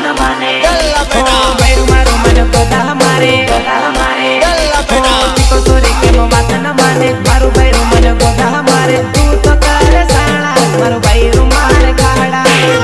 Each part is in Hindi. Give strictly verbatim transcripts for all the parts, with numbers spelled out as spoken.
न माने बैरू मारू मन गोदा हमारे हमारे को सोरी के बात न माने मारू बैरू मन गोदा हमारे तू तो कर साड़ा मारू बैरू मार खाड़ा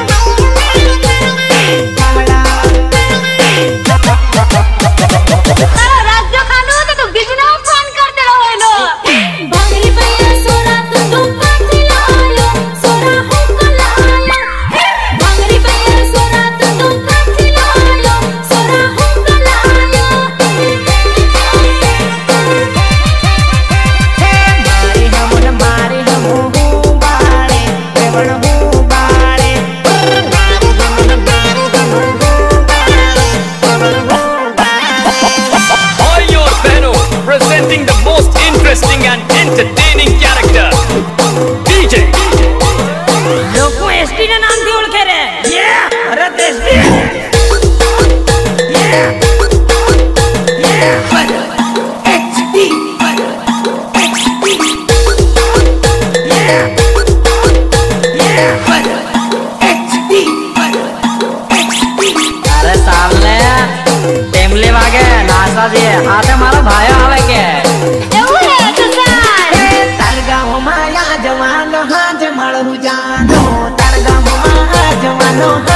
Presenting the most interesting and entertaining character, D J. लोगों S D का नाम क्यों लिखे रे? Yeah, Bharat S D. Yeah, yeah, Bharat H D, Bharat H D. Yeah, yeah, Bharat H D, Bharat H D. अरे साले टेमले वागे नासा जी हाथ में मारा भाई आवे के तरगाम माया जवानो हाथ मळू जानो तरगाम माया जवानो